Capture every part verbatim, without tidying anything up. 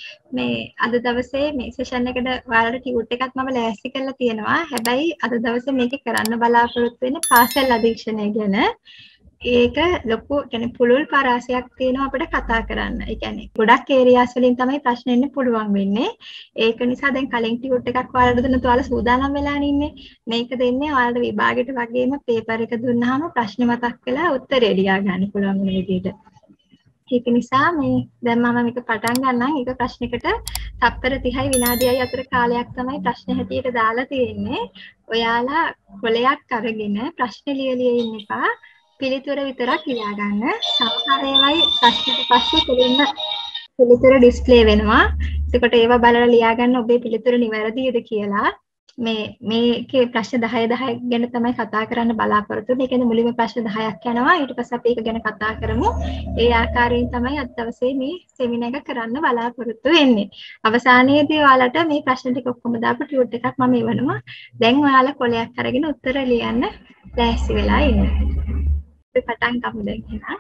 මේ අද දවසේ මේ සෙෂන් එකට ඔයාලට ටියුට් එකක් මම ලෑස්ති කරලා තියෙනවා. හැබැයි අද දවසේ මේකේ කරන්න බලාපොරොත්තු වෙන්නේ පාසල් අධීක්ෂණය ගැන. ඒක ලොකු කියන්නේ පුළුල් පරාසයක් තියෙනවා අපිට කතා කරන්න. ඒ කියන්නේ ගොඩක් ඒරියාස් වලින් තමයි ප්‍රශ්න එන්න පුළුවන් වෙන්නේ. ඒක නිසා දැන් කලින් ටියුට් එකක් ඔයාලට දුන්නත් ඔයාලා සූදානම් වෙලානේ ඉන්නේ. මේක දෙන්නේ ඔයාලට විභාගෙට වගේම පේපර් එක දුන්නාම ප්‍රශ්න මතක් වෙලා උත්තරේ ලියා ගන්න පුළුවන් වෙන විදිහට. ඒක නිසා මේ දැන් මම මේක පටන් ගන්නම්. ඒක ප්‍රශ්නයකට තත්පර තිහයි විනාඩියයි අතර කාලයක් තමයි ප්‍රශ්න හැටියට දාලා තියෙන්නේ. ඔයාලා කොලයක් අරගෙන ප්‍රශ්න ලියලිය ඉන්න එපා. පිළිතුර විතරක් ලියා ගන්න. සමහර ඒවායි ප්‍රශ්නෙට පස්සේ දෙන්න පිළිතුර ඩිස්ප්ලේ වෙනවා. එතකොට ඒවා බලලා ලියා ගන්න ඔබේ පිළිතුර නිවැරදිද කියලා. මේ මේකේ ප්‍රශ්න දහය දහය ගැන තමයි කතා කරන්න බලාපොරොත්තු වෙන්නේ. ඒ කියන්නේ මුලින්ම ප්‍රශ්න දහයක් යනවා. ඊට පස්සේ අපි ඒක ගැන කතා කරමු. ඒ ආකාරයෙන් තමයි අද දවසේ මේ සෙමිනාර් එක කරන්න බලාපොරොත්තු වෙන්නේ. අවසානයේදී ඔයාලට මේ ප්‍රශ්න ටික ඔක්කොම දාපු ටියුට් එකක් මම එවනවා. දැන් ඔයාලා කොලයක් අරගෙන උත්තර ලියන්න ලෑස්ති වෙලා ඉන්න. අපි පටන් ගමු දැන් එහෙනම්.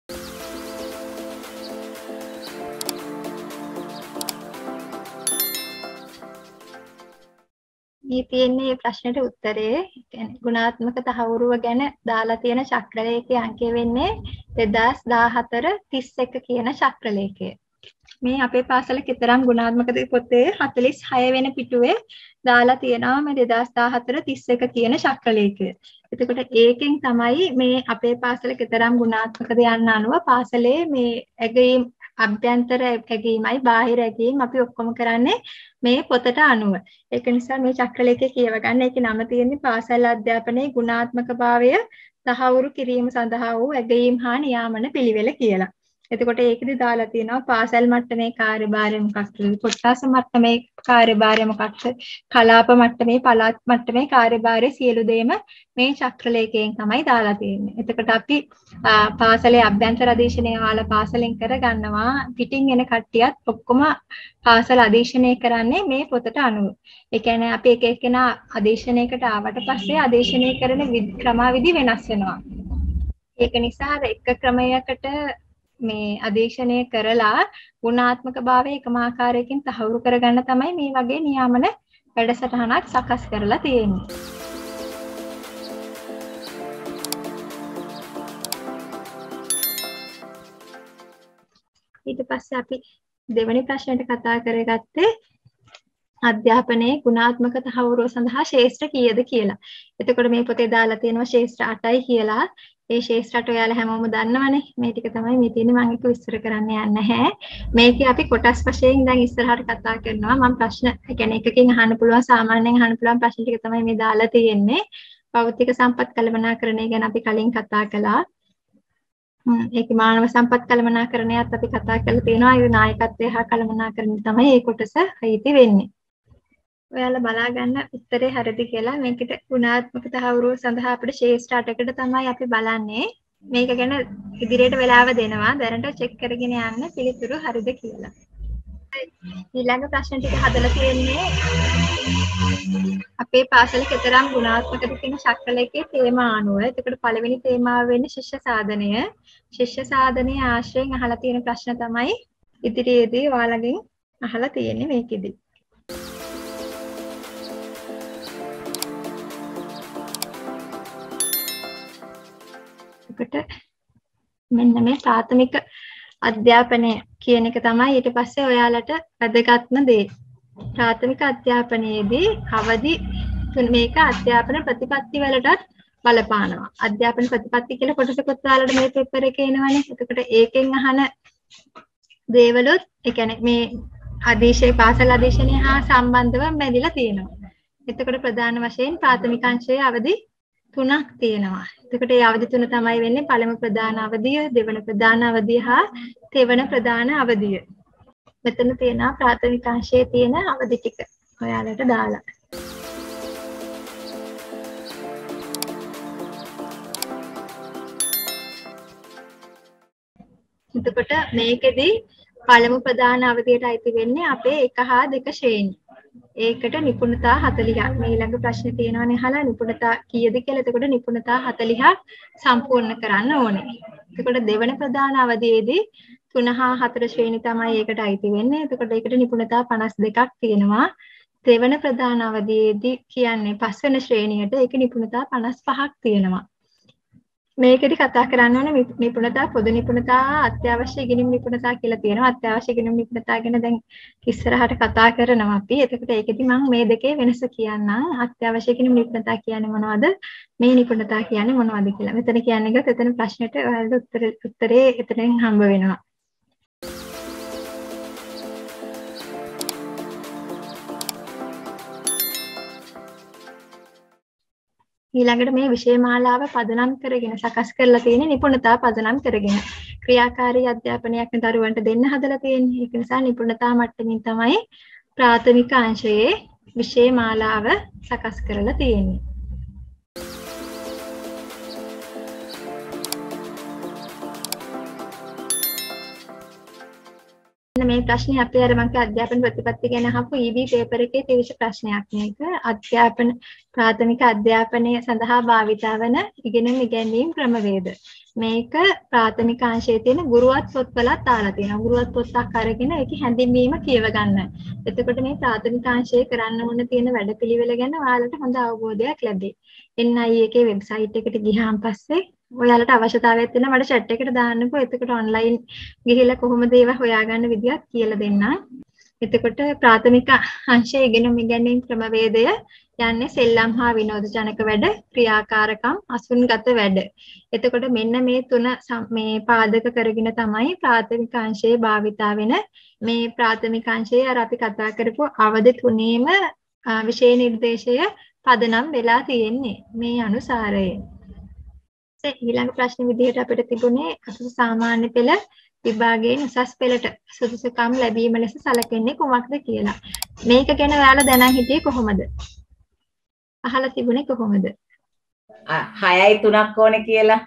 මේ තියෙන්නේ ප්‍රශ්නෙට උත්තරේ. කියන්නේ ගුණාත්මක තහවුරුව ගැන දාලා තියෙන චක්‍රලේඛයේ අංකය වෙන්නේ දෙදාස් දාහතර තිස් එක කියන චක්‍රලේඛය. මේ අපේ පාසල කතරම් ගුණාත්මකද පොතේ හතළිස් හය වෙන පිටුවේ දාලා තියෙනවා මේ දෙදාස් දාහතර තිස් එක කියන චක්‍රලේඛය. එතකොට ඒකෙන් තමයි මේ අපේ පාසල කතරම් ගුණාත්මකද යන්න අනුව පාසලේ මේ ඇගීම් අභ්‍යන්තර ඇගීමයි බාහිර ඇගීම් අපි ඔක්කොම කරන්නේ මේ පොතට අනුව. ඒක නිසා මේ චක්‍රලේඛය කියව ගන්න. ඒකේ නම තියෙන්නේ පාසල් අධ්‍යාපනයේ ගුණාත්මකභාවය තහවුරු කිරීම සඳහා වූ ඇගීම් හා නියාමන පිළිවෙල කියලා. එතකොට ඒකෙදි දාලා තියෙනවා පාසල් මට්ටමේ කාර්යභාරය මොකක්ද? කොට්ටාස මට්ටමේ කාර්යභාරය මොකක්ද? කලාප මට්ටමේ පළාත් මට්ටමේ කාර්යභාරය සියලු දේම මේ චක්‍රලේඛයෙන් තමයි දාලා තියෙන්නේ. එතකොට අපි පාසලේ අභ්‍යන්තර අධීක්ෂණය වල පාසලෙන් කරගන්නවා. පිටින් එන කට්ටියත් ඔක්කොම පාසල අධීක්ෂණය කරන්නේ මේ පොතට අනුව. ඒ කියන්නේ අපි එක එක්කෙනා අධීක්ෂණයකට ආවට පස්සේ අධීක්ෂණය කරන ක්‍රමවිධි වෙනස් වෙනවා. ඒක නිසා එක ක්‍රමයකට මේ අධීක්ෂණය කරලා ගුණාත්මක භාවය එකම ආකාරයකින් තහවුරු කරගන්න තමයි මේ වගේ නියාමන වැඩසටහනක් සකස් කරලා තියෙන්නේ. ඊට පස්සේ අපි දෙවෙනි ප්‍රශ්නයට කතා කරගත්තේ අධ්‍යාපනයේ ගුණාත්මක තහවුරුව සඳහා ශේෂ්ත්‍ර කීයද කියලා. එතකොට මේ පොතේ දාලා තියෙනවා ශේෂ්ත්‍ර අටයි කියලා. ඒ ශේෂ්ත්‍රට ඔයාලා හැමෝම දන්නවනේ. මේ ටික තමයි මේ තියෙන්නේ. මම ඒක විස්තර කරන්න යන්නේ නැහැ. මේකේ අපි කොටස් වශයෙන් දැන් ඉස්සරහට කතා කරනවා. මම ප්‍රශ්න, ඒ කියන්නේ එකකින් අහන්න පුළුවන්, සාමාන්‍යයෙන් අහන්න පුළුවන් ප්‍රශ්න ටික තමයි මේ දාලා තියෙන්නේ. භෞතික සම්පත් කළමනාකරණය ගැන අපි කලින් කතා කළා. හ්ම් ඒකේ මානව සම්පත් කළමනාකරණයත් අපි කතා කරලා තියෙනවා. ඒ නායකත්වය හා කළමනාකරණය තමයි මේ කොටස අයිති වෙන්නේ. ඔයාලා බලා ගන්න උත්තරේ හරිද කියලා. මේකට ගුණාත්මක තහවුරුව සඳහා අපිට ශේෂ්ත්‍ර අටකට තමයි අපි බලන්නේ. මේක ගැන ඉදිරියට වෙලාව දෙනවා. දැනට චෙක් කරගෙන යන්න පිළිතුරු හරිද කියලා. ඊළඟ ප්‍රශ්න ටික හදලා තියෙන්නේ අපේ පාසල කතරම් ගුණාත්මකද කියන චක්‍රලේඛයේ තේමා අනුව. එතකොට පළවෙනි තේමාව වෙන්නේ ශිෂ්‍ය සාධනය. ශිෂ්‍ය සාධනයේ ආශ්‍රයෙන් අහලා තියෙන ප්‍රශ්න තමයි ඉදිරියේදී ඔයාලගෙන් අහලා තියෙන්නේ මේකෙදි. මෙන්න මේ ප්‍රාථමික අධ්‍යාපනය කියන එක තමයි ඊට පස්සේ ඔයාලට වැදගත්ම දේ. ප්‍රාථමික අධ්‍යාපනයේදී අවදි මේක අධ්‍යාපන ප්‍රතිපත්ති වලටත් බලපානවා. අධ්‍යාපන ප්‍රතිපත්ති කියලා කොටසකුත් ඔයාලට මේ පේපර් එකේ එනවනේ. එතකොට ඒකෙන් අහන දේවලුත් ඒ කියන්නේ මේ අධීක්ෂේ පාසල් අධීක්ෂණය හා සම්බන්ධව බැඳිලා තියෙනවා. එතකොට ප්‍රධාන වශයෙන් ප්‍රාථමික අංශයේ අවදි තුනක් තියෙනවා. එතකොට මේ අවධි තුන තමයි වෙන්නේ පළමු ප්‍රධාන අවධිය, දෙවන ප්‍රධාන අවධිය හා තෙවන ප්‍රධාන අවධිය. මෙතන තියෙනවා ප්‍රාථමික අංශයේ තියෙන අවධි ටික ඔයාලට දාලා. එතකොට මේකෙදි පළමු ප්‍රධාන අවධියට අයිති වෙන්නේ අපේ එක හා දෙක ශ්‍රේණි. ඒකට නිපුණතා හතළිහක්. මේ ඊළඟ ප්‍රශ්නේ තියෙනවානේ අහලා නිපුණතා කීයද කියලා. එතකොට නිපුණතා හතළිහක් සම්පූර්ණ කරන්න ඕනේ. එතකොට දෙවන ප්‍රධාන අවධියේදී තුන හා හතර ශ්‍රේණි තමයි ඒකට අයිති වෙන්නේ. එතකොට ඒකට නිපුණතා පනස් දෙකක් තියෙනවා. දෙවන ප්‍රධාන අවධියේදී කියන්නේ පස්වෙනි ශ්‍රේණියට ඒක නිපුණතා පනස් පහක් තියෙනවා. මේකෙදි කතා කරන්න ඕනේ නිපුණතා පොදු නිපුණතා අත්‍යවශ්‍ය ඉගෙනීම් නිපුණතා කියලා තියෙනවා. අත්‍යවශ්‍ය ඉගෙනීම් නිපුණතා ගැන දැන් ඉස්සරහට කතා කරනවා අපි. එතකොට ඒකෙදි මම මේ දෙකේ වෙනස කියන්නම්. අත්‍යවශ්‍ය ඉගෙනීම් නිපුණතා කියන්නේ මොනවද? මේ නිපුණතා කියන්නේ මොනවද කියලා. මෙතන කියන්නේ ගත් එතන ප්‍රශ්නෙට ඔයාලට උත්තර උත්තරේ එතනින් හම්බ වෙනවා. ඊළඟට මේ විෂය මාලාව පදනම් කරගෙන සකස් කරලා තියෙන නිපුණතා පදනම් කරගෙන ක්‍රියාකාරී අධ්‍යාපනයක් දරුවන්ට දෙන්න හදලා තියෙන්නේ. ඒක නිසා නිපුණතා මට්ටමින් තමයි ප්‍රාථමික අංශයේ විෂය මාලාව සකස් කරලා තියෙන්නේ. මේ ප්‍රශ්නේ අපේ අර මම අධ්‍යාපන ප්‍රතිපත්ති ගැන අහපු E B පේපර් එකේ තිබිච්ච ප්‍රශ්නයක් මේක. අධ්‍යාපන ප්‍රාථමික අධ්‍යාපනය සඳහා භාවිතා වන ඉගෙනුම් ඉගැන්වීම් ක්‍රමවේද. මේක ප්‍රාථමික අංශයේ තියෙන ගුරුවත් පොත්වලත් දාලා තියෙනවා. ගුරුවත් පොතක් අරගෙන ඒකේ හැඳින්වීම කියව ගන්න. එතකොට මේ ප්‍රාථමික අංශයේ කරන්න ඕන තියෙන වැඩපිළිවෙල ගැන ඔයාලට හොඳ අවබෝධයක් ලැබෙයි. N I E එකේ වෙබ්සයිට් එකට ගියාන් පස්සේ ඔයාලට අවශ්‍යතාවයක් තියෙනවා මට chat එකට දාන්නකෝ. එතකොට ඔන්ලයින් ගිහිල්ලා කොහොමද ඒවා හොයාගන්න විදියක් කියලා දෙන්නම්. එතකොට ප්‍රාථමික අංශයේ ඉගෙනුම් ඉගැන්වීම් ක්‍රමවේදය යන්නේ සෙල්ලම් හා විනෝදජනක වැඩ, ක්‍රියාකාරකම්, අසුන්ගත වැඩ. එතකොට මෙන්න මේ තුන මේ පාදක කරගෙන තමයි ප්‍රාථමික අංශයේ භාවිතා වෙන මේ ප්‍රාථමික අංශයේ අර අපි කතා කරපු අවධි තුනේම විෂය නිර්දේශය පදනම් වෙලා තියෙන්නේ මේ අනුසාරයෙන්. ඊළඟ ප්‍රශ්න විදිහට අපිට තිබුණේ අසු සාමාන්‍ය පෙළ විභාගයෙන් උසස් පෙළට සුදුසුකම් ලැබීම ලෙස සැලකෙන්නේ කුමක්ද කියලා. මේක ගැන ඔයාලා දැනන් හිටියේ කොහොමද? අහලා තිබුණේ කොහොමද? හයයි තුනක් ඕනේ කියලා.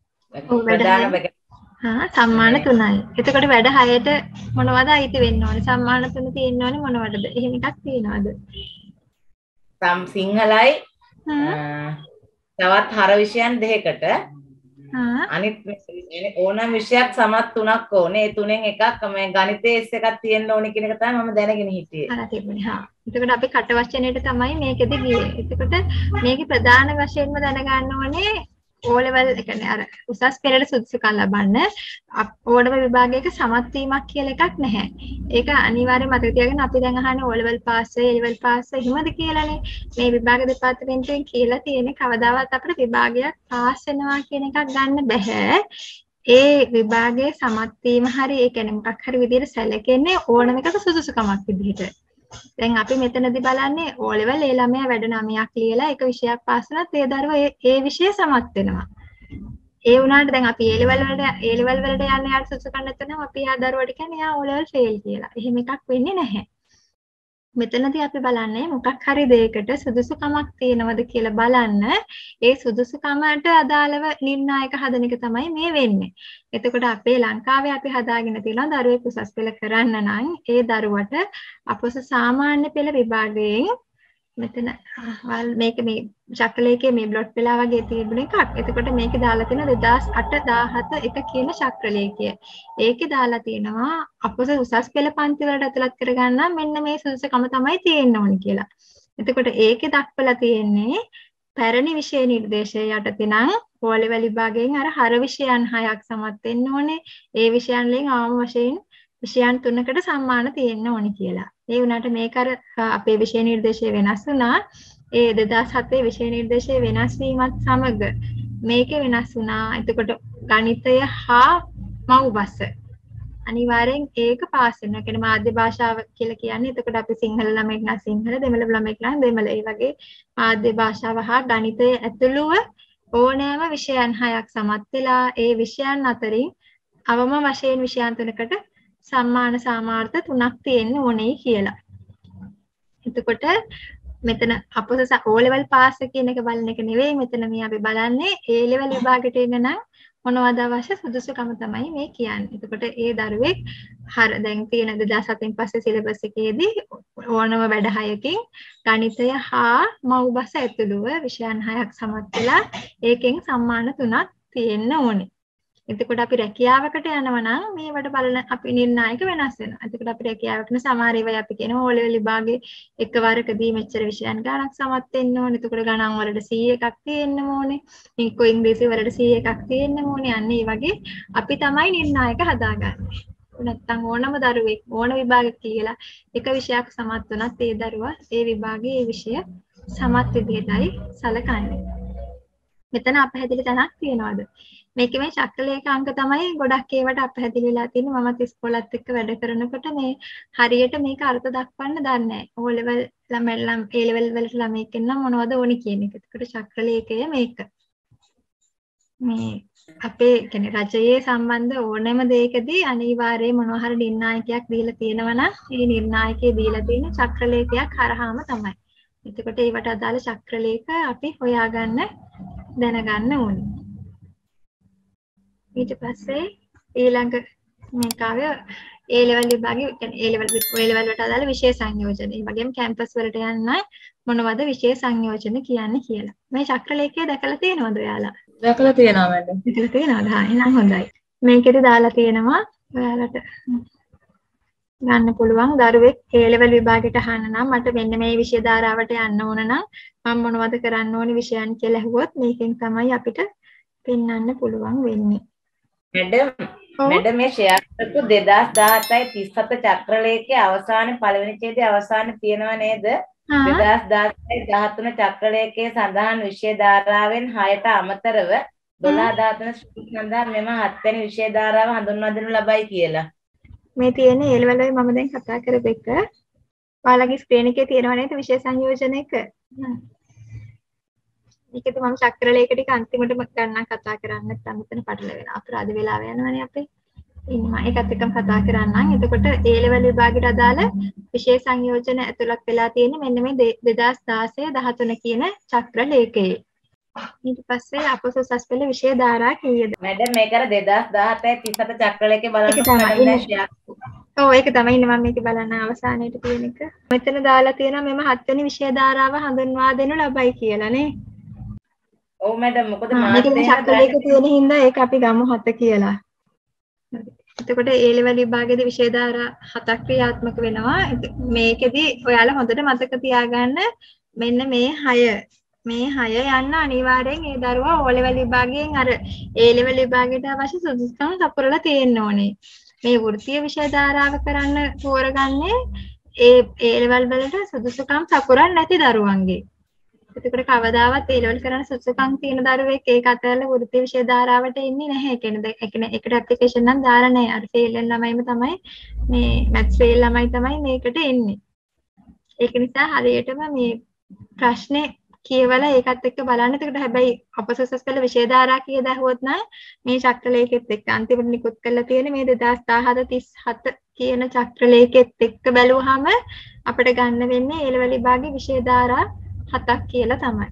හා සම්මාන තුනයි. එතකොට වැඩ හයට මොනවද අයිති වෙන්න ඕනේ? සම්මාන තුන තියෙන්න ඕනේ මොනවටද? එහෙම එකක් තියනවාද? සම් සිංහලයි තවත් හර විෂයන් දෙකකට අනිත් ඕනම විෂයක් සමත් තුනක් ඕනේ. ඒ තුනෙන් එකක් මේ ගණිතයේ S එකක් තියෙන්න ඕනේ කියන එක තමයි මම දැනගෙන හිටියේ. හරි තිබුණේ. හා. එතකොට අපි කට වචනයට තමයි මේකෙදි ගියේ. එතකොට මේකේ ප්‍රධාන වශයෙන්ම දැනගන්න ඕනේ O level ඒ කියන්නේ අර උසස් පෙළට සුදුසුකම් ලබන්න O level විභාගයක සමත් වීමක් කියලා එකක් නැහැ. ඒක අනිවාර්යයෙන් මතක තියාගන්න. අපි දැන් අහන්නේ O level පාස් වෙයි, A level පාස් වෙයි එහෙමද කියලානේ. මේ විභාග දෙපාර්තමේන්තුවෙන් කියලා තියෙන්නේ කවදාවත් අපිට විභාගයක් පාස් වෙනවා කියන එකක් ගන්න බෑ. ඒ විභාගයේ සමත් වීම හරි ඒ කියන්නේ මොකක් හරි විදිහට සැලකෙන්නේ ඕනම එකක සුදුසුකමක් විදිහට. දැන් අපි මෙතනදී බලන්නේ O level ඒ ළමයා වැඩ නවයක් ලියලා එක විෂයක් පාස් වුණත් ඒ දරුවා ඒ ඒ විෂය සමත් වෙනවා. ඒ වුණාට දැන් අපි A level වලට A level වලට යන්න යාට සුදුසුකම් නැත්නම් අපි ආ දරුවට කියන්නේ යා O level fail කියලා. එහෙම එකක් වෙන්නේ නැහැ. මෙතනදී අපි බලන්නේ මොකක් හරි දෙයකට සුදුසුකමක් තියෙනවද කියලා බලන්න ඒ සුදුසුකමට අදාළව නිර්ණායක හදන එක තමයි මේ වෙන්නේ. එතකොට අපේ ලංකාවේ අපි හදාගෙන තියෙනවා දරුවෙක් උසස් පෙළ කරන්න නම් ඒ දරුවට අපොස සාමාන්‍ය පෙළ විභාගයෙන් මෙතන මේක මේ චක්‍රලේඛයේ මේ බ්ලොට් වෙලා වගේ තිබුණ එකක්. එතකොට මේකේ දාලා තියෙන දෙදාස් අට දාහත එක කියන චක්‍රලේඛය. ඒකේ දාලා තියෙනවා අපොස උසස් පෙළ පන්ති වලට ඇතුළත් කරගන්න මෙන්න මේ සුදුසුකම තමයි තියෙන්න ඕනේ කියලා. එතකොට ඒකේ දක්වලා තියෙන්නේ පැරණි විෂය නිර්දේශය යටතේ නම් O level විභාගයෙන් අර හර විෂයන් හයක් සමත් වෙන්න ඕනේ. ඒ විෂයන් වලින් ආම වශයෙන් විෂයන් තුනකට සම්මාන තියෙන්න ඕනේ කියලා. ඒ වුණාට මේක අර අපේ විෂය නිර්දේශය වෙනස් වුණා. ඒ දෙදාස් හතේ විෂය නිර්දේශය වෙනස් වීමත් සමග මේක වෙනස් වුණා. එතකොට ගණිතය හා මව්බස අනිවාර්යෙන් ඒක පාස් වෙනවා. ඒ කියන්නේ මාධ්‍ය භාෂාව කියලා කියන්නේ. එතකොට අපි සිංහල ළමෙක් නම් සිංහල, දෙමළ ළමෙක් නම් දෙමළ. ඒ වගේ මාධ්‍ය භාෂාව හා ගණිතය ඇතුළුව ඕනෑම විෂයන් හයක් සමත් වෙලා ඒ විෂයන් අතරින් අවම වශයෙන් විෂයන් තුනකට සම්මාන සාමාර්ථ තුනක් තියෙන්න ඕනේ කියලා. එතකොට මෙතන අපොස O level පාස් කියන එක බලන එක නෙවෙයි මෙතන මේ අපි බලන්නේ A level විභාගයට එන්න නම් මොනවද අවශ්‍ය සුදුසුකම තමයි මේ කියන්නේ. එතකොට ඒ දරුවෙක් හර දැන් තියෙන දෙදාස් හතෙන් පස්සේ සිලබස් එකේදී ඕනම වැඩ හයකින් ගණිතය හා මව්බස ඇතුළුව විෂයන් හයක් සමත් වෙලා ඒකෙන් සම්මාන තුනක් තියෙන්න ඕනේ. එතකොට අපි රැකියාවකට යනවා නම් මේවට බලන අපි නිර්ණායක වෙනස් වෙනවා. එතකොට අපි රැකියාවකට සමහර ඒවා අපි කියනවා ඕ ලෙවල් විභාගේ එකවරකදී මෙච්චර විෂයන් ගණන් සමත් වෙන්න ඕනේ. එතකොට ගණන් වලට සී එකක් තියෙන්න ඕනේ. ඉංග්‍රීසි ඉංග්‍රීසි වලට සී එකක් තියෙන්න ඕනේ. අන්න ඒ වගේ අපි තමයි නිර්ණායක හදාගන්නේ. නැත්තම් ඕනම දරුවෙක් ඕන විභාගයක් කියලා එක විෂයක් සමත් වුණත් ඒ දරුවා ඒ විභාගයේ ඒ විෂය සමත් විදිහටයි සැලකන්නේ. මෙතන අපහැදිලි තැනක් තියනවාද? මේකේ මේ චක්‍රලේඛ අංක තමයි ගොඩක් ඒවට අපහැදිලි වෙලා තියෙන්නේ. මමත් ඉස්කෝලත් එක්ක වැඩ කරනකොට මේ හරියට මේක අර්ථ දක්වන්න දන්නේ නැහැ. ඕ ලෙවල් ළමයි ඒ ලෙවල් වලට ළමයික් එන්න මොනවද ඕනි කියන එක. ඒකට චක්‍රලේඛය මේක. මේ අපේ කියන්නේ රජයේ සම්බන්ධ ඕනෑම දෙයකදී අනිවාර්යයෙන් මොනවා හරි නිර්ණායකයක් දීලා තියෙනවා නම් ඒ නිර්ණායකයේ දීලා තියෙන චක්‍රලේඛයක් හරහාම තමයි. එතකොට ඒවට අදාළ චක්‍රලේඛ අපි හොයාගන්න දැනගන්න ඕනේ. ඊට පස්සේ ඊළඟ මේකාවේ ඒ ලෙවල් විභාගයේ කියන්නේ ඒ ලෙවල් ඒ ලෙවල් වලට අදාළ විෂය සංයෝජන. ඒ වගේම කැම්පස් වලට යන්න මොනවද විෂය සංයෝජන කියන්නේ කියලා. මේ චක්‍රලේඛය දැකලා තියෙනවද ඔයාලා? දැකලා තියෙනවා මැඩම්. දැකලා තියෙනවද? හා එහෙනම් හොඳයි. මේකෙදි දාලා තියෙනවා ඔයාලට ගන්න පුළුවන් දරුවෙක් ඒ ලෙවල් විභාගයට අහන්න නම් මට මෙන්න මේ විෂය ධාරාවට යන්න ඕන නම් මම මොනවද කරන්න ඕනේ විෂයන් කියලා ඇහුවොත් මේකෙන් තමයි අපිට පෙන්වන්න පුළුවන් වෙන්නේ. මැඩම් මැඩම් මේ ෂෙයාර් කරපු දෙදාස් දහසයි තිස් හත චක්‍රලේඛයේ අවසානයේ පළවෙනි ඡේදයේ අවසානයේ තියෙනව නේද? දෙදාස් දහසයි දහතුන චක්‍රලේඛයේ සඳහන් විෂය ධාරාවෙන් හයට අමතරව දොළහ දහතුන සඳහන් මෙම හත්වෙනි විෂය ධාරාව හඳුන්වා දෙනු ලබයි කියලා. මේ තියෙන්නේ ඒ ලෙවල් වල මම දැන් කතා කරපු එක. ඔයාලගේ ස්ක්‍රීන් එකේ තියෙනව නේද විෂය සංයෝජන එක? මේකද මම චක්‍රලේඛ ටික අන්තිමටම ගන්න කතා කරන්නේ නැත්නම් මෙතන පටල වෙනවා. අපරාධ වෙලාව යනවනේ අපේ. ඉන්නවා. ඒකත් එක්කම කතා කරන්නම්. එතකොට ඒ ලෙවල් විභාගයට අදාළ විෂය සංයෝජන ඇතුළත් වෙලා තියෙන්නේ මෙන්න මේ දෙදාස් දාසය දහතුන කියන චක්‍රලේඛයේ. ඊට පස්සේ අපොසොසස් පෙළ විෂය ධාරා කීයද? මැඩම් මේක අර දෙදාස් දහහතයි තිස් හත චක්‍රලේඛේ බලන්න. ඔව් ඒක තමයි ඉන්නේ මම මේක බලන්න අවසානයේට තියෙන එක. මෙතන දාලා තියෙනවා මෙම හත්වෙනි විෂය ධාරාව හඳුන්වා දෙනු ලබයි කියලා නේ. ඔව් මැඩම් මොකද මාත් චක්‍රලේඛ තියෙන හින්දා ඒක අපි ගමු හත කියලා. එතකොට ඒ ලෙවල් විභාගයේදී විෂය ධාරා හතක් ක්‍රියාත්මක වෙනවා. මේකෙදි ඔයාලා හොඳට මතක තියාගන්න මෙන්න මේ හය මේ හය යන්න අනිවාර්යෙන් ඒ දරුවා ඕ ලෙවල් විභාගයෙන් අර ඒ ලෙවල් විභාගයට අවශ්‍ය සුදුසුකම් සපුරලා තියෙන්න ඕනේ. මේ වෘත්තීය විෂය ධාරාව කරන්න තෝරගන්නේ ඒ ඒ ලෙවල් වලට සුදුසුකම් සපුරන්නේ නැති දරුවන්ගේ. එතකොට කවදාවත් ඒ ලෙවල් කරන සුදුසුකම් තියෙන දරුවෙක් ඒක අතහැරලා වෘත්තීය විෂය ධාරාවට එන්නේ නැහැ. ඒ කියන්නේ ඒ කියන්නේ ඒකට ඇප්ලිකේෂන් නම් දාලා නැහැ. අර ෆේල් වෙන ළමයිම තමයි මේ මැත්ස් ෆේල් ළමයි තමයි මේකට එන්නේ. ඒක නිසා හරියටම මේ ප්‍රශ්නේ කියවලා ඒකත් එක්ක බලන්න. එතකොට හැබැයි අපොසොසස් පෙළ විෂය ධාරා කීයද ඇහුවොත් නම් මේ චක්‍රලේඛෙත් එක්ක අන්තිමට නිකුත් කරලා තියෙන මේ දෙදාස් දහහත තිස් හත කියන චක්‍රලේඛෙත් එක්ක බැලුවාම අපිට ගන්න වෙන්නේ ඒ ලෙවල් විභාගයේ විෂය ධාරා හතක් කියලා තමයි.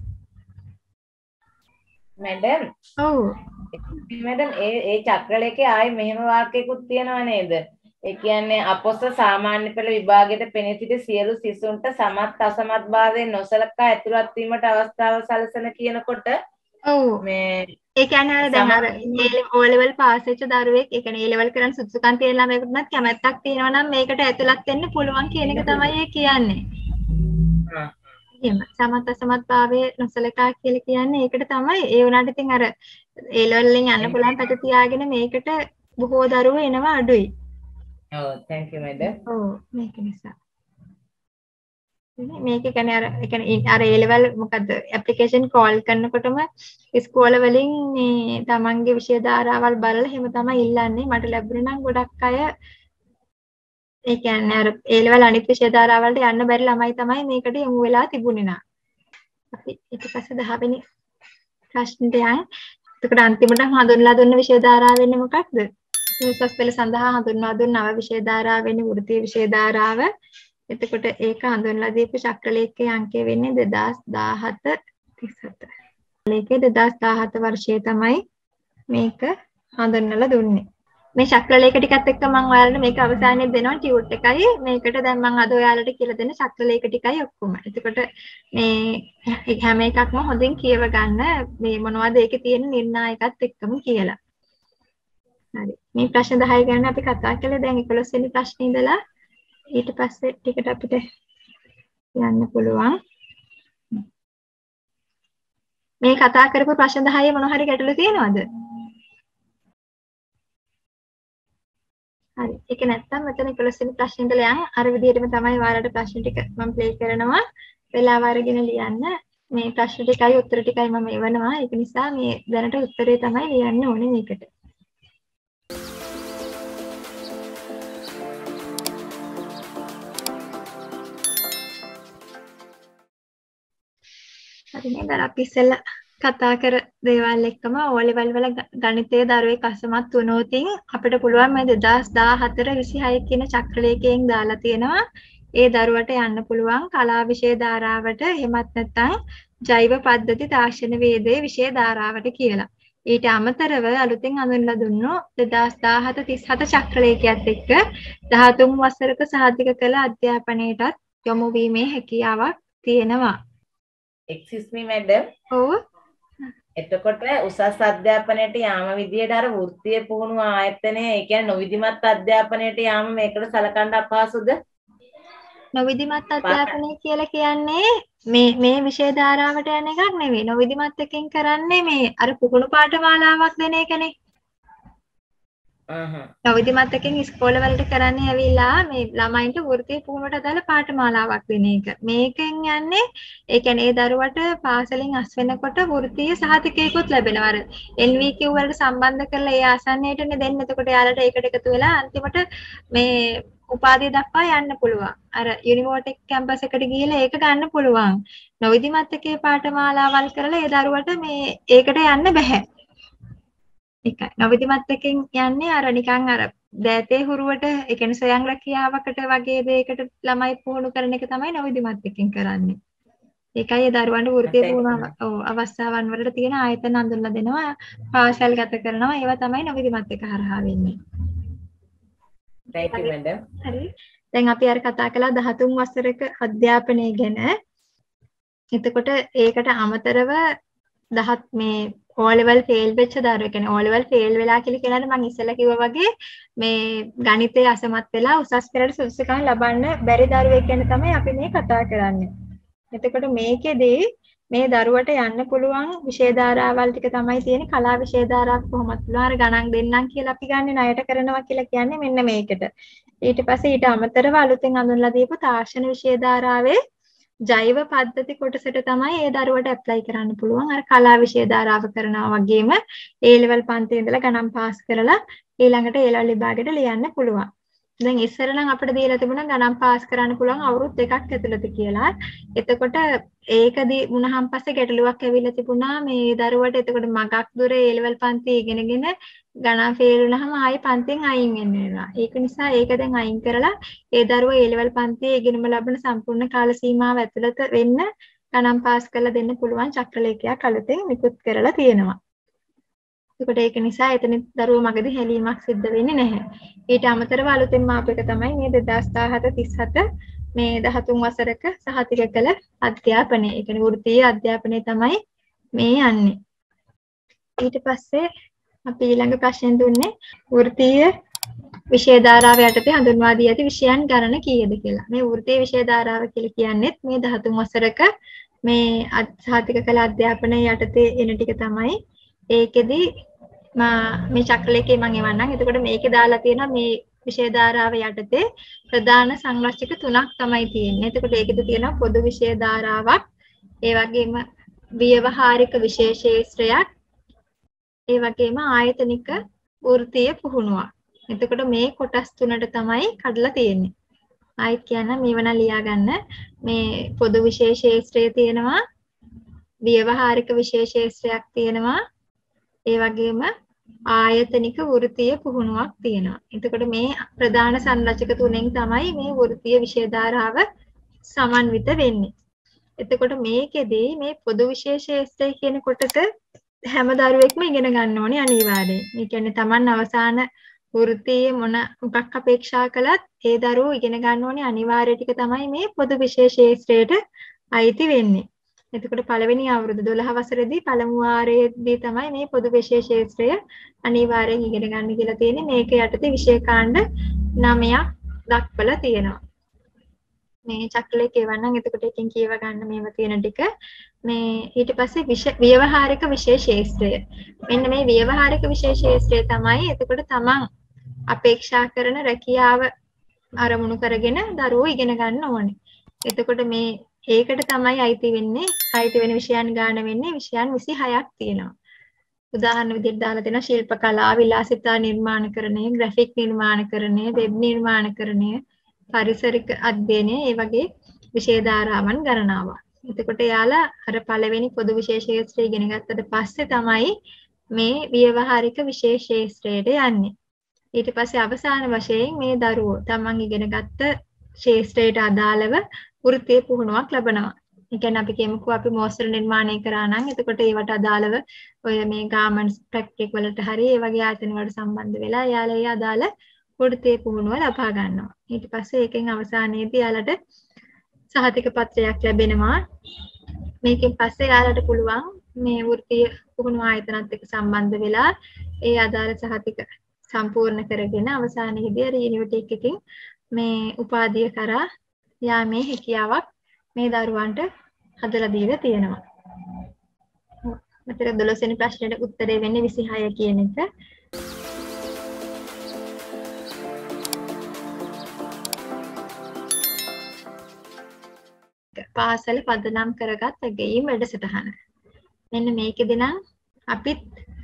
මැඩම් ඔව් මැඩම් ඒ ඒ චක්‍රලේඛයේ ආයේ මෙහෙම වාක්‍යයකුත් තියෙනව නේද? ඒ කියන්නේ අපොස සාමාන්‍ය පෙළ විභාගයට පෙනී සිටි සියලු සිසුන්ට සමත් අසමත් භාවයෙන් නොසලකා ඇතුළත් වීමට අවස්ථාව සැලසෙන කියනකොට ඔව් මේ ඒ කියන්නේ අර දැන් අර O level පාස් වෙච්ච දරුවෙක් ඒ කියන්නේ A level කරන් සුදුසුකම් තියෙන ළමයෙකුට නම් කැමැත්තක් තියෙනවා නම් මේකට ඇතුළත් වෙන්න පුළුවන් කියන එක තමයි ඒ කියන්නේ. එහෙම සමත් අසමත් භාවයේ නොසලකා කියලා කියන්නේ ඒකට තමයි. ඒ වුණාට ඉතින් අර A level වලින් යන්න පුළුවන් පැත තියාගෙන මේකට බොහෝ දරුවෝ එනවා අඩුයි. ඔව් thank you madam. ඔව් මේක නිසා. මේක කියන්නේ අර ඒ කියන්නේ අර A level මොකද්ද ඇප්ලිකේෂන් කෝල් කරනකොටම ඉස්කෝල වලින් මේ තමන්ගේ විෂය ධාරාවල් බලලා එහෙම තමයි ඉල්ලන්නේ. මට ලැබුණේ නම් ගොඩක් අය ඒ කියන්නේ අර A level අනිත් විෂය ධාරාවලට යන්න බැරි ළමයි තමයි මේකට යොමු වෙලා තිබුණේ නා. අපි ඊට පස්සේ දහ වෙනි ප්‍රශ්නෙට යන්. එතකොට අන්තිමට හඳුන්ලා දුන්න විෂය ධාරාව වෙන්නේ මොකක්ද? උසස් පෙළ සඳහා හඳුන්වා දුන්න නව විෂය ධාරාව වෙන්නේ වෘත්තීය විෂය ධාරාව. එතකොට ඒක හඳුන්ලා දීපු චක්‍රලේඛයේ අංකය වෙන්නේ දෙදාස් දහහත තිස් හත. ලේඛයේ දෙදාස් දහහත වර්ෂයේ තමයි මේක හඳුන්වලා දුන්නේ. මේ චක්‍රලේඛ ටිකත් එක්ක මම ඔයාලට මේක අවසානයේ දෙනවා ටියුට් එකයි. මේකට දැන් මම අද ඔයාලට කියලා දෙන චක්‍රලේඛ ටිකයි ඔක්කොම. එතකොට මේ හැම එකක්ම හොඳින් කියව ගන්න මේ මොනවද ඒකේ තියෙන නිර්ණායකත් එක්කම කියලා. හරි. මේ ප්‍රශ්න දහය ගැන අපි කතා කළේ. දැන් එකොළොස් වෙනි ප්‍රශ්නේ ඉඳලා ඊට පස්සේ ටිකට අපිට යන්න පුළුවන්. මේ කතා කරපු ප්‍රශ්න දහයේ මොන හරි ගැටලු තියෙනවද? හරි. ඒක නැත්තම් මෙතන එකොළොස් වෙනි ප්‍රශ්නේ ඉඳලා යන් අර විදිහටම තමයි ඔයාලට ප්‍රශ්න ටික මම ප්ලේ කරනවා. වෙලාව අරගෙන ලියන්න. මේ ප්‍රශ්න ටිකයි උත්තර ටිකයි මම එවනවා. ඒක නිසා මේ දැනට උත්තරේ තමයි ලියන්න ඕනේ මේකට. හරි නේද? අපි ඉස්සෙල්ලා කතා කර දේවල් එක්කම O level වල ගණිතයේ දරුවෙක් අසමත් වුණොත් අපිට පුළුවන් මේ දෙදාස් දාහතර විසිහය කියන චක්‍රලේඛයෙන් දාලා තියෙනවා. ඒ දරුවට යන්න පුළුවන් කලා විෂය ධාරාවට එහෙමත් නැත්නම් ජෛව පද්ධති තාක්ෂණ වේදයේ විෂය ධාරාවට කියලා. ඊට අමතරව අලුතෙන් හඳුන්වලා දුන්නු දෙදාස් දාහත තිස්හත චක්‍රලේඛයත් එක්ක දහතුන් වසරක සහතික කළ අධ්‍යාපනයටත් යොමු වීමේ හැකියාවක් තියෙනවා. excuse me madam. ඔව්. එතකොට උසස් අධ්‍යාපනයට යාම විදියට අර වෘත්තීය පුහුණුව ආයතනය ඒ කියන්නේ නොවිධිමත් අධ්‍යාපනයට යාම මේකට සලකන්න අපහසුද? නොවිධිමත් අධ්‍යාපනය කියලා කියන්නේ මේ මේ විෂය ධාරාවට යන එකක් නෙවෙයි. නොවිධිමත් එකෙන් කරන්නේ මේ අර පුහුණු පාඨමාලාවක් දෙන එකනේ. හ්ම්. නොවිධිමත් එකෙන් ඉස්කෝල වලට කරන්නේ ඇවිල්ලා මේ ළමයින්ට වෘත්තීය පුහුණුවට අදාළ පාඨමාලාවක් දෙන එක. මේකෙන් යන්නේ ඒ කියන්නේ ඒ දරුවට පාසලෙන් අස් වෙනකොට වෘත්තීය සහතිකයකුත් ලැබෙනවා. අර N V Q වලට සම්බන්ධ කරලා ඒ ආසන්නයටනේ දෙන්න. එතකොට යාලට ඒකට එකතු වෙලා අන්තිමට මේ උපාධිය දක්වා යන්න පුළුවන්. අර යුනිවර්සිටි කැම්පස් එකට ගිහිල්ලා ඒක ගන්න පුළුවන්. නොවිධිමත් එකේ පාඨමාලාවල් කරලා ඒ දරුවට මේ ඒකට යන්න බෑ. එකයි. නොවිධිමත් එකෙන් යන්නේ අර නිකන් අර දෑතේ හුරුවට ඒ කියන්නේ සොයන් රැකියාවකට වගේ දෙයකට ළමයි පුහුණු කරන එක තමයි නොවිධිමත් එකෙන් කරන්නේ. ඒකයි ඒ දරුවන්ට වෘත්තීය පුහුණුව ඔව් අවස්ථාවන් වලට තියෙන ආයතන හඳුන්වලා දෙනවා. පාසල් ගත කරනවා. ඒවා තමයි නොවිධිමත් එක හරහා වෙන්නේ. Thank you madam. හරි. දැන් අපි අර කතා කළා දහතුන් වසරක අධ්‍යාපනය ගැන. එතකොට ඒකට අමතරව දහත් මේ O level fail වෙච්ච දරුවෝ කියන්නේ O level fail වෙලා කියලා කියනවානේ මම ඉස්සෙල්ලා කිව්වා වගේ මේ ගණිතයේ අසමත් වෙලා උසස් පෙරට සුදුසුකම් ලබන්න බැරි දරුවෙක් ගැන තමයි අපි මේ කතා කරන්නේ. එතකොට මේකෙදී මේ දරුවට යන්න පුළුවන් විෂය ධාරාවල් ටික තමයි තියෙන්නේ. කලා විෂය ධාරාවක් කොහොමද පුළුවන් අර ගණන් දෙන්නම් කියලා අපි ගන්නේ ණයට කරනවා කියලා කියන්නේ මෙන්න මේකට. ඊට පස්සේ ඊට අමතරව අලුතෙන් හඳුන්වලා දීපු තාක්ෂණ විෂය ධාරාවේ ජෛව පද්ධති කොටසට තමයි ඒ දරුවට ඇප්ලයි කරන්න පුළුවන්. අර කලා විෂය ධාරාව කරනවා වගේම A level පන්තියේ ඉඳලා ගණන් පාස් කරලා ඊළඟට A level විභාගෙට ලියන්න පුළුවන්. දැන් ඉස්සර නම් අපිට දීලා තිබුණා ගණන් පාස් කරන්න පුළුවන් අවුරුදු දෙකක් ඇතුළත කියලා. එතකොට ඒකදී වුණාන් පස්සේ ගැටලුවක් ඇවිල්ලා තිබුණා මේ දරුවට. එතකොට මගක් දුර A level පන්තිය ඉගෙනගෙන ගණන් ෆේල් වුණාම ආයෙ පන්තියෙන් අයින් වෙන්න වෙනවා. ඒක නිසා ඒක දැන් අයින් කරලා ඒ දරුවා A level පන්තියේ ඉගෙනුම ලබන සම්පූර්ණ කාල සීමාව ඇතුළත වෙන්න ගණන් පාස් කරලා දෙන්න පුළුවන් චක්‍රලේඛයක් අලුතෙන් නිකුත් කරලා තියෙනවා. එතකොට ඒක නිසා එතන දරුවෝ මගදී හැලීමක් සිද්ධ වෙන්නේ නැහැ. ඊට අමතරව අලුතෙන් මාප එක තමයි මේ දෙදාස් දාහත තිස්හත මේ දහතුන් වසරක සහතික කළ අධ්‍යාපනය. ඒ කියන්නේ වෘත්තීය අධ්‍යාපනය තමයි මේ යන්නේ. ඊට පස්සේ අපි ඊළඟ ප්‍රශ්නෙන් දුන්නේ වෘත්තීය විෂය ධාරාව යටතේ හඳුන්වා දී ඇති විෂයන් ගණන කීයද කියලා. මේ වෘත්තීය විෂය ධාරාව කියලා කියන්නේත් මේ දහතුන් වසරක මේ සහතික කළ අධ්‍යාපනය යටතේ එන ටික තමයි. ඒකෙදි මේ චක්‍රලේඛේ මම එවන්නම්. එතකොට මේකේ දාලා තියෙනවා මේ විෂය ධාරාව යටතේ ප්‍රධාන සංරක්ෂක තුනක් තමයි තියෙන්නේ. එතකොට ඒකෙදි තියෙනවා පොදු විෂය ධාරාවක්, ඒ වගේම ව්‍යවහාරික විශේෂ ශාස්ත්‍රයක්, ඒ වගේම ආයතනික වෘත්තීය පුහුණුවක්. එතකොට මේ කොටස් තුනට තමයි කඩලා තියෙන්නේ. ආයෙත් කියන්න මේවන ලියා ගන්න. මේ පොදු විශේෂ ශාස්ත්‍රය තියෙනවා, ව්‍යවහාරික විශේෂ ශාස්ත්‍රයක් තියෙනවා, ඒ වගේම ආයතනික වෘත්තීය පුහුණුවක් තියෙනවා. එතකොට මේ ප්‍රධාන සංරචක තුනෙන් තමයි මේ වෘත්තීය විෂය ධාරාව සමන්විත වෙන්නේ. එතකොට මේකෙදී මේ පොදු විශේෂ ශාස්ත්‍රය කියන කොටස හැම දරුවෙක්ම ඉගෙන ගන්න ඕනේ අනිවාර්යයෙන්. ඒ කියන්නේ Taman අවසාන වෘත්තීය මොන මොකක් අපේක්ෂා කළත් ඒ දරුවෝ ඉගෙන ගන්න ඕනේ අනිවාර්ය ටික තමයි මේ පොදු විශේෂ ශාස්ත්‍රයට අයිති වෙන්නේ. එතකොට පළවෙනි අවුරුදු දොළහ වසරේදී පළමු වාරයේදී තමයි මේ පොදු විශේෂ ශාස්ත්‍රය අනිවාර්යෙන් ඉගෙන ගන්න කියලා තියෙන්නේ. මේක යටතේ විෂය කාණ්ඩ නවයක් දක්වලා තියෙනවා. මේ චක්‍රලේ කියවන්නම් එතකොට එකෙන් කියව ගන්න මේව තියෙන ටික. මේ ඊට පස්සේ ව්‍යවහාරික විශේෂ ශාස්ත්‍රය. මෙන්න මේ ව්‍යවහාරික විශේෂ ශාස්ත්‍රය තමයි එතකොට තමන් අපේක්ෂා කරන රැකියාව අරමුණු කරගෙන දරුවෝ ඉගෙන ගන්න ඕනේ. එතකොට මේ ඒකට තමයි අයිති වෙන්නේ අයිති වෙන විෂයන් ගන්න වෙන්නේ විෂයන් විසිහයක් තියෙනවා. උදාහරණ විදිහට දාලා තියෙනවා ශිල්ප කලා, විලාසිතා නිර්මාණකරණය, ග්‍රැෆික් නිර්මාණකරණය, වෙබ් නිර්මාණකරණය, පරිසරික අධ්‍යයනය, ඒ වගේ විෂය ධාරාවන් ගණනාවක්. එතකොට යාලා අර පළවෙනි පොදු විශේෂ ශාස්ත්‍රය ඉගෙන ගත්තට පස්සේ තමයි මේ ව්‍යවහාරික විශේෂ ශාස්ත්‍රයට යන්නේ. ඊට පස්සේ අවසාන වශයෙන් මේ දරුවෝ තමන් ඉගෙන ගත්ත ශාස්ත්‍රයට අදාළව වෘත්තීය පුහුණුවක් ලබනවා. ඒ කියන්නේ අපි කියමුකෝ අපි මෝස්තර නිර්මාණය කරා නම් එතකොට ඒවට අදාළව ඔය මේ ගාමන්ට්ස් ප්‍රැක්ටික් වලට හරි ඒ වගේ ආයතන වලට සම්බන්ධ වෙලා යාලා ඒ අදාළ වෘත්තීය පුහුණුව ලබා ගන්නවා. ඊට පස්සේ ඒකෙන් අවසානයේදී යාලට සහතික පත්‍රයක් ලැබෙනවා. මේකෙන් පස්සේ යාලට පුළුවන් මේ වෘත්තීය පුහුණුව ආයතනත් එක්ක සම්බන්ධ වෙලා ඒ අදාළ සහතික සම්පූර්ණ කරගෙන අවසානයේදී අර යුනිවර්සිටි එකකින් මේ උපාධිය කරා යාමේ හැකියාවක් මේ දරුවන්ට හදලා දීලා තියෙනවා. මෙතන දොළොස් වෙනි ප්‍රශ්නෙට උත්තරේ වෙන්නේ විසිහය කියන එක. පාසල පදනම් කරගත් ඇගයීම් වැඩසටහන. මෙන්න මේකෙදී නම් අපිත්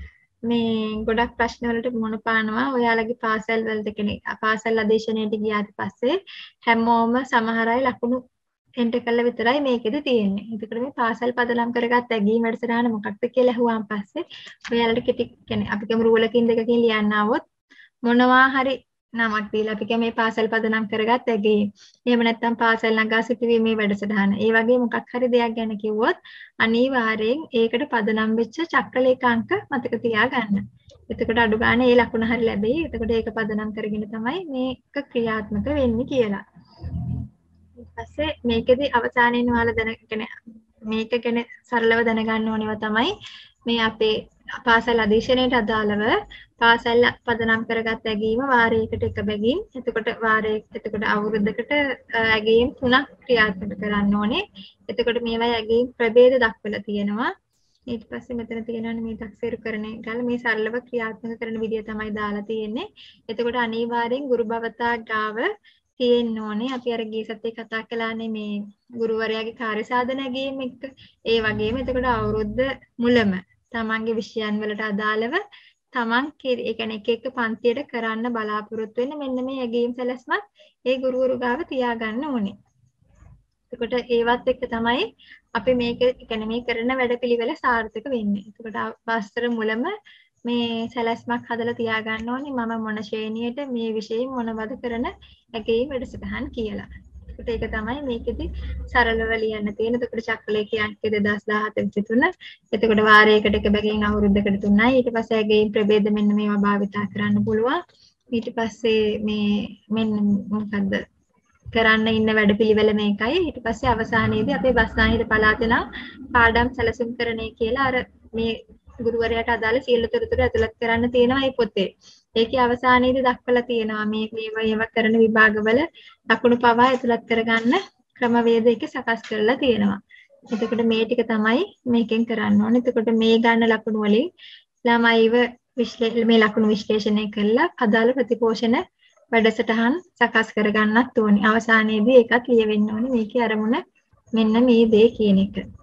මේ ගොඩක් ප්‍රශ්න වලට මුහුණ පානවා. ඔයාලගේ පාසල් වලට කෙනෙක් පාසල් අධීක්ෂණයට ගියාට පස්සේ හැමෝම සමහර අය ලකුණු එන්ටර් කළා විතරයි මේකෙදි තියෙන්නේ. ඒකට මේ පාසල් පදනම් කරගත් ඇගීම් වැඩසටහන මොකක්ද කියලා අහුවාන් පස්සේ ඔයාලට කෙටි කියන්නේ අපි කියමු රූලකින් දෙකකින් ලියන්න આવොත් මොනවා හරි නමක් දීලා අපි කියමු මේ පාසල් පදනම් කරගත් ඇගීම්. එහෙම නැත්නම් පාසල් ළඟා සිටීමේ වැඩසටහන. ඒ වගේ මොකක් හරි දෙයක් ගැන කිව්වොත් අනිවාර්යෙන් ඒකට පදනම් වෙච්ච චක්‍රලේඛ අංක මතක තියාගන්න. එතකොට අඩු ගන්න ඒ ලකුණ හරි ලැබෙයි. එතකොට ඒක පදනම් කරගෙන තමයි මේක ක්‍රියාත්මක වෙන්නේ කියලා. ඊට පස්සේ මේකෙදි අවසානයේ ඔයාලා දැනගෙන මේක ගැන සරලව දැනගන්න ඕනේව තමයි මේ අපේ පාසල් අධීක්ෂණයට අදාළව පාසල් පදනම් කරගත් ඇගීම වාරයකට එක බැගින් එතකොට වාරයක එතකොට අවුරුද්දකට ඇගීම් තුනක් ක්‍රියාත්මක කරන්න ඕනේ. එතකොට මේවා ඇගීම් ප්‍රභේද දක්වලා තියෙනවා. ඊට පස්සේ මෙතන තියෙනවානේ මේ තක්සේරුකරණය ගාලා මේ සරලව ක්‍රියාත්මක කරන විදිය තමයි දාලා තියෙන්නේ. එතකොට අනිවාර්යෙන් ගුරු භවතා ගාව තියෙන්න ඕනේ. අපි අර ගිය සතියේ කතා කළානේ මේ ගුරුවරයාගේ කාර්ය සාධන ඇගීම් එක්ක. ඒ වගේම එතකොට අවුරුද්ද මුලම තමන්ගේ විෂයන් වලට අදාළව තමන් ඒ කියන්නේ එක එක පන්තියට කරන්න බලාපොරොත්තු වෙන මෙන්න මේ ඇගීම් සැලැස්මත් ඒ ගුරුවරු ගාව තියාගන්න ඕනේ. එතකොට ඒවත් එක්ක තමයි අපි මේක කියන්නේ මේ කරන වැඩපිළිවෙල සාර්ථක වෙන්නේ. එතකොට වසර මුලම මේ සැලැස්මක් හදලා තියාගන්න ඕනේ මම මොන ශ්‍රේණියට මේ විෂයෙන් මොනවද කරන ඇගීම් වැඩසටහන් කියලා. එතකොට ඒක තමයි මේකෙදි සරලව ලියන්න තියෙන. එතකොට චක්‍රලේඛයේ අංක දෙදාස් දහහතර විසිතුන. එතකොට වාරයකට එක බැගින් අවුරුද්දකට තුනයි. ඊට පස්සේ ඇගීම් ප්‍රභේද මෙන්න මේවා භාවිතා කරන්න පුළුවන්. ඊට පස්සේ මේ මෙන්න මොකද්ද කරන්න ඉන්න වැඩපිළිවෙල මේකයි. ඊට පස්සේ අවසානයේදී අපේ බස්නාහිර පළාතේ නම් පාඩම් සැලසුම් කරණය කියලා අර මේ ගුරුවරයාට අදාළ සියලු තොරතුරු ඇතුළත් කරන්න තියෙනවා මේ පොතේ. ඒකේ අවසානයේදී දක්වලා තියෙනවා මේ මේවා ඒවා කරන විභාගවල ලකුණු පවා ඇතුළත් කරගන්න ක්‍රමවේද එක සකස් කරලා තියෙනවා. එතකොට මේ ටික තමයි මේකෙන් කරන්න ඕනේ. එතකොට මේ ගන්න ලකුණු වලින් ළමයිව විශ්ලේෂණය මේ ලකුණු විශ්ලේෂණය කරලා අදාළ ප්‍රතිපෝෂණ වැඩසටහන් සකස් කරගන්නත් ඕනේ. අවසානයේදී ඒකත් ලියවෙන්න ඕනේ. මේකේ අරමුණ මෙන්න මේ දේ කියන එක.